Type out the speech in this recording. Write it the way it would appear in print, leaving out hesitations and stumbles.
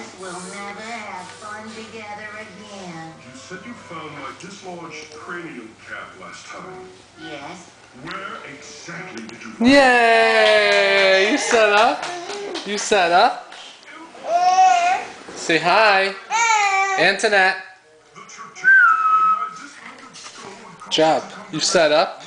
guess we'll never have fun together again. You said you found my dislodged cranial cap last time. Yes? Where exactly did you find it? Yay! You set up. You set up. Say hi. Antoinette. The trajectory of my dismounted skull would cause Job. it to come You back set up.